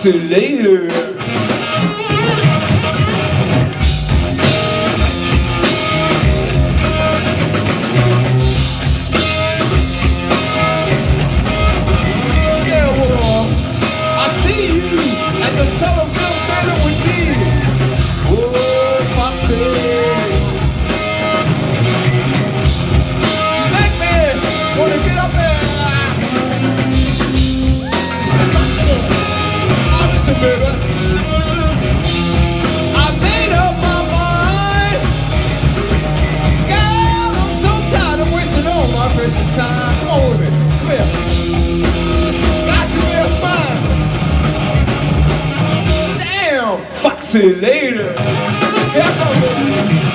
Foxey later. Yeah, well, I see you at the Sellersville Theater with me. Oh, Foxey. Make me wanna get up there. Baby, I made up my mind. Girl, I'm so tired of wasting all my precious time. Come on with me, come here. Got to be a fine. Damn, Foxey later. Here I come, baby.